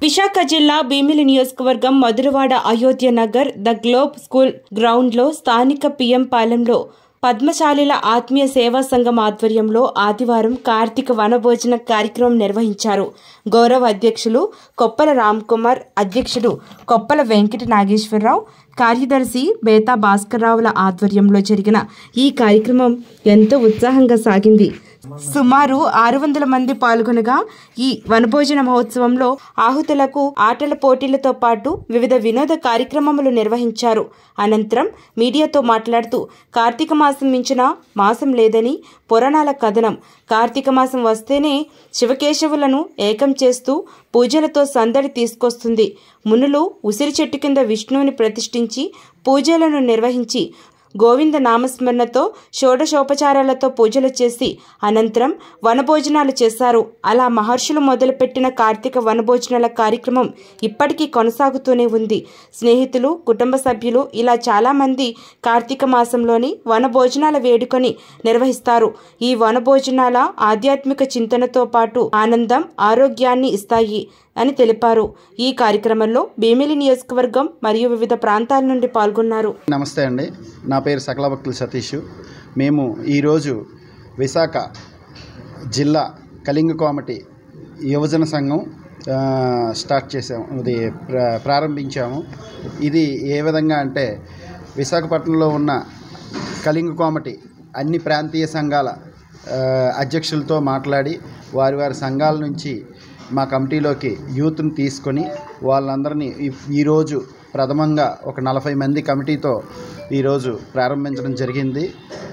విశాఖ జిల్లా భీమిలి నియోజకవర్గం Madhurawada Ayodhya Nagar the Globe school గ్రౌండ్లో స్థానిక పిఎం పాలెంలో పద్మశాలిల ఆత్మీయ సేవా సంఘం ఆధ్వర్యంలో ఆదివారం కార్తీక వనభోజన కార్యక్రమం నిర్వహించారు. గౌరవ అధ్యక్షులు కొప్పల రామ్కుమార్, అధ్యక్షుడు కొప్పల వెంకట నాగేశ్వరరావు, కార్యదర్శి బేతా భాస్కర్రావుల ఆధ్వర్యంలో జరిగిన ఈ కార్యక్రమం ఎంతో ఉత్సాహంగా సాగింది. సుమారు 600 మంది పాల్గొనగా ఈ వనభోజన మహోత్సవంలో ఆహుతులకు ఆటల పోటీలతో పాటు వివిధ వినోద కార్యక్రమములు నిర్వహించారు. అనంతరం మీడియాతో మాట్లాడుతూ కార్తీక మాసం మించిన మాసం లేదని పురాణాల కథనం. కార్తీక మాసం వస్తేనే శివకేశవులను ఏకం చేస్తూ పూజలతో సందడి తీసుకొస్తుంది. మునులు ఉసిరి చెట్టు కింద విష్ణువుని ప్రతిష్ఠించి పూజలను నిర్వహించి గోవింద నామస్మరణతో షోడశోపచారాలతో పూజలు చేసి అనంతరం వనభోజనాలు చేశారు. అలా మహర్షులు మొదలుపెట్టిన కార్తీక వనభోజనాల కార్యక్రమం ఇప్పటికీ కొనసాగుతూనే ఉంది. స్నేహితులు, కుటుంబ సభ్యులు ఇలా చాలామంది కార్తీక మాసంలోని వనభోజనాల వేడుకని నిర్వహిస్తారు. ఈ వనభోజనాల ఆధ్యాత్మిక చింతనతో పాటు ఆనందం, ఆరోగ్యాన్ని ఇస్తాయి అని తెలిపారు. ఈ కార్యక్రమంలో భీమిలి నియోజకవర్గం మరియు వివిధ ప్రాంతాల నుండి పాల్గొన్నారు. నమస్తే అండి, నా పేరు సకల భక్తులు సతీష్. మేము ఈరోజు విశాఖ జిల్లా కళింగ కోమటి యువజన సంఘం స్టార్ట్ చేసాము, ఇది ప్రారంభించాము. ఇది ఏ విధంగా అంటే విశాఖపట్నంలో ఉన్న కళింగ కోమటి అన్ని ప్రాంతీయ సంఘాల అధ్యక్షులతో మాట్లాడి వారి సంఘాల నుంచి మా కమిటీలోకి యూత్ని తీసుకొని వాళ్ళందరినీ ఈరోజు ప్రథమంగా ఒక 40 మంది కమిటీతో ఈరోజు ప్రారంభించడం జరిగింది.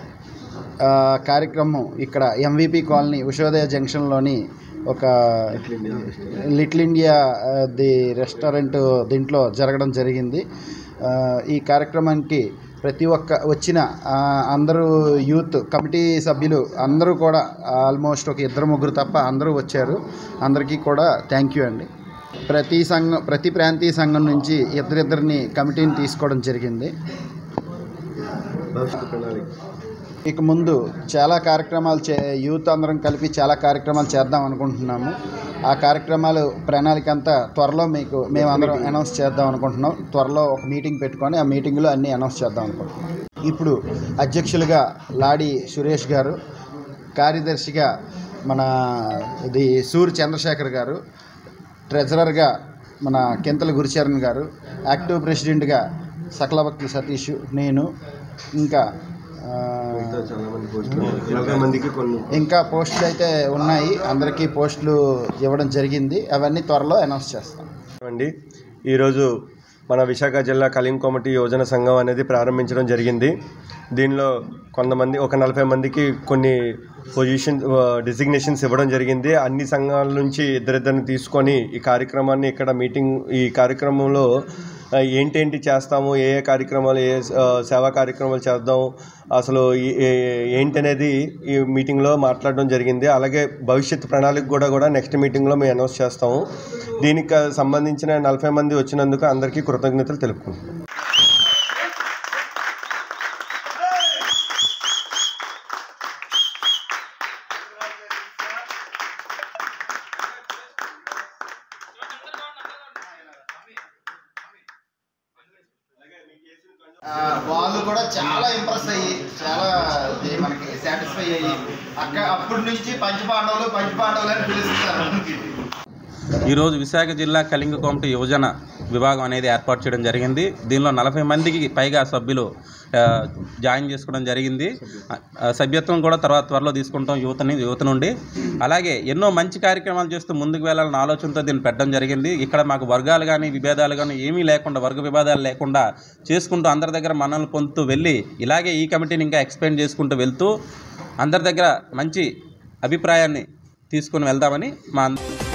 కార్యక్రమం ఇక్కడ MVP కాలనీ ఉషోదయ జంక్షన్లోని ఒక లిటిల్ ఇండియా ది రెస్టారెంట్ దీంట్లో జరగడం జరిగింది. ఈ కార్యక్రమానికి ప్రతి ఒక్క వచ్చిన అందరూ యూత్ కమిటీ సభ్యులు అందరూ కూడా ఆల్మోస్ట్ ఒక 2-3 తప్ప అందరూ వచ్చారు. అందరికీ కూడా థ్యాంక్ యూ అండి. ప్రతి ప్రాంతీయ సంఘం నుంచి ఇద్దరిని కమిటీని తీసుకోవడం జరిగింది. ఇక ముందు చాలా కార్యక్రమాలు యూత్ అందరం కలిపి చాలా కార్యక్రమాలు చేద్దాం అనుకుంటున్నాము. ఆ కార్యక్రమాలు ప్రణాళిక అంతా త్వరలో మేమందరం అనౌన్స్ చేద్దాం అనుకుంటున్నాం. త్వరలో ఒక మీటింగ్ పెట్టుకొని ఆ మీటింగ్లో అన్నీ అనౌన్స్ చేద్దాం అనుకుంటున్నాం. ఇప్పుడు అధ్యక్షులుగా లాడి సురేష్ గారు, కార్యదర్శిగా మన సూరి చంద్రశేఖర్ గారు, ట్రెజరర్గా మన కింతల గురుచరణ్ గారు, యాక్టివ్ ప్రెసిడెంట్గా సకల భక్తులు సతీష్, నేను, ఇంకా పోస్టులు అయితే ఉన్నాయి. అందరికీ పోస్టులు ఇవ్వడం జరిగింది. అవన్నీ త్వరలో అనౌన్స్ చేస్తాం అండి. ఈరోజు మన విశాఖ జిల్లా కళింగ కోమటి యువజన సంఘం అనేది ప్రారంభించడం జరిగింది. దీనిలో కొంతమంది ఒక 40 మందికి కొన్ని డిజిగ్నేషన్స్ ఇవ్వడం జరిగింది. అన్ని సంఘాల నుంచి ఇద్దరిద్దరిని తీసుకొని ఈ కార్యక్రమంలో ఏంటేంటి చేస్తాము, ఏ కార్యక్రమాలు, ఏ సేవా కార్యక్రమాలు చేద్దాం, అసలు ఏంటనేది ఈ మీటింగ్లో మాట్లాడడం జరిగింది. అలాగే భవిష్యత్ ప్రణాళిక కూడా నెక్స్ట్ మీటింగ్లో మేము అనౌన్స్ చేస్తాము. దీనికి సంబంధించిన 40 మంది వచ్చినందుకు అందరికీ కృతజ్ఞతలు తెలుపుకుంటున్నాం. వాళ్ళు కూడా చాలా ఇంప్రెస్ అయ్యి చాలా మనకి సాటిస్ఫై అయ్యి అప్పటి నుంచి పంచపాండవులు అని పిలుస్తారు. ఈరోజు విశాఖ జిల్లా కళింగ కోమటి యువజన విభాగం అనేది ఏర్పాటు చేయడం జరిగింది. దీనిలో 40 మందికి పైగా సభ్యులు జాయిన్ చేసుకోవడం జరిగింది. సభ్యత్వం కూడా త్వరలో తీసుకుంటాం యువత నుండి. అలాగే ఎన్నో మంచి కార్యక్రమాలు చేస్తూ ముందుకు వెళ్ళాలన్న ఆలోచనతో దీన్ని పెట్టడం జరిగింది. ఇక్కడ మాకు వర్గాలు కానీ విభేదాలు కానీ ఏమీ లేకుండా, వర్గ విభేదాలు లేకుండా చేసుకుంటూ అందరి దగ్గర మనల్ని పొందుతూ వెళ్ళి ఇలాగే ఈ కమిటీని ఇంకా ఎక్స్పెండ్ చేసుకుంటూ వెళ్తూ అందరి దగ్గర మంచి అభిప్రాయాన్ని తీసుకుని వెళ్దామని మా